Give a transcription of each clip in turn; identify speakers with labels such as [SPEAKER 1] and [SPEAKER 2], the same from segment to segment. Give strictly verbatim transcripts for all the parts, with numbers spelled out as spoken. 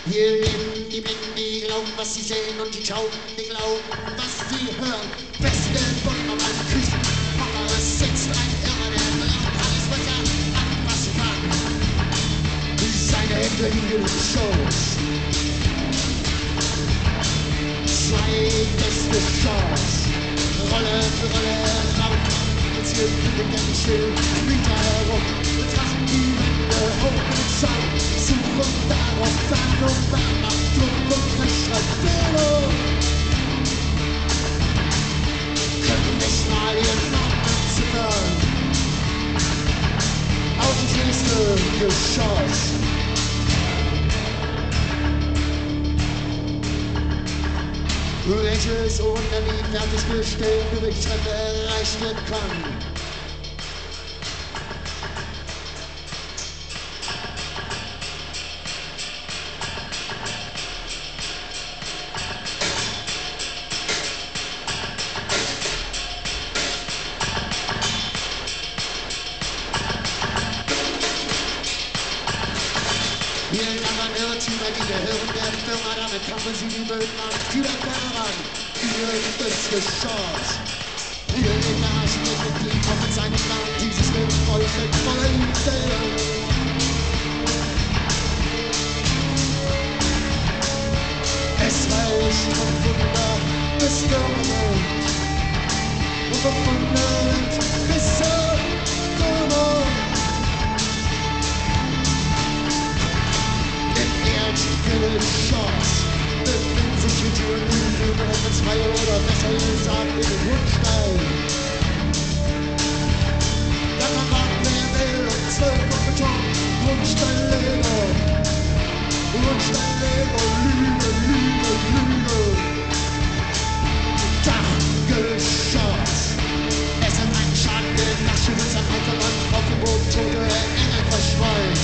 [SPEAKER 1] Hier leben die Blinden, die glauben, was sie sehen, und die Tauben, die glauben, was sie hören. Feste Bäume an meinen Küsten, Papa, es sitzt ein Irrer, der will alles, was er anfassen kann. Seine Hände liegen im Schoß. Zwei beste Chance. Rolle für Rolle, Raum, jetzt hier fliegt ein Schild, fliegt herum, betrachten die Wände hoch im Zaun, suchen darauf Fern und Fern nach Druck und Rechtschreibfehler. Können nicht mal ihren Namen ziffern. Auf das nächste Geschoss. Welches unter die fertiggestellte Berichtstreppe erreicht werden kann. Hier lagern Irrtümer, die gehören der Firma, damit kamen sie die Böden an Kühlerkerne ran. Hier ist es Geschoss. Hier lebt der Arschloch die Kopf mit seinem Plan, dieses Leben voll mit voller Liebe. Es reicht von Wunder bis Firmament und von Fundament bis zur Firmament. Chance. Befinden sich die Türen über etwa zwei oder besser gesagt in den Hundstein. Da kann man wer will und zwölf und Beton, Hundstein Lego. Hundstein Lego, Lüge, Lüge, Lüge. Dachgeschoss. Es hat einen Schaden gedacht, schon ist ein alter Mann auf dem Boden tote Engel verschwollt.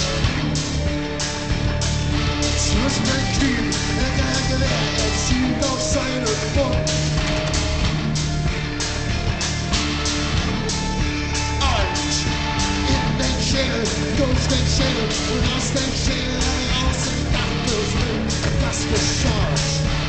[SPEAKER 1] Zwischen den Knien hält er ein Gewehr, er zielt auf seine Brust. Und in den Schädel, durch den Schädel und aus dem Schädel heraus im Dachgeschoss, das Geschoss.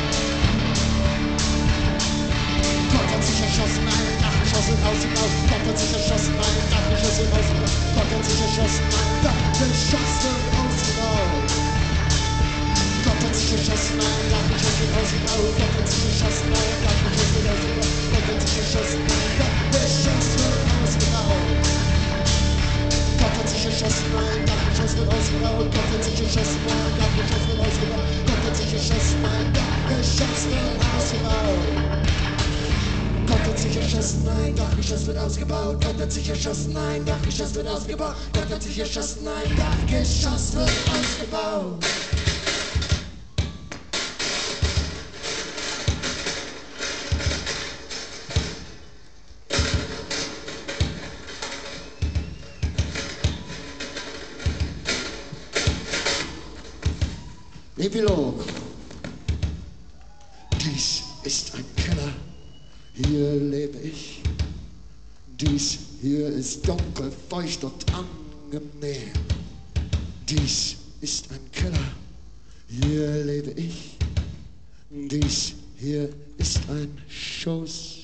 [SPEAKER 1] Gott hat sich erschossen, ein Dachgeschoss und aus und aus. Gott hat sich erschossen, ein Dachgeschoss und aus und aus. Gott hat sich erschossen, ein Dachgeschoss und aus und aus. Gott hat sich erschossen, ein Dachgeschoss und aus und aus. Gott hat sich erschossen, ein Dachgeschoss und aus und aus. Gott hat sich erschossen, ein Dachgeschoss und aus und aus. Gott hat sich erschossen, ein Dachgeschoss und aus und aus. Gott hat sich erschossen, ein Dachgeschoss und aus und aus. Gott hat sich erschossen, ein Dachgeschoss und aus und aus. Gott hat sich erschossen, ein Dachgeschoss wird ausgebaut. Gott hat sich erschossen, ein Dachgeschoss wird ausgebaut. Gott hat sich erschossen, ein Dachgeschoss wird ausgebaut. Epilog. Dies ist ein Keller, hier lebe ich. Dies hier ist dunkel, feucht und angenehm. Dies ist ein Keller, hier lebe ich. Dies hier ist ein Schoß.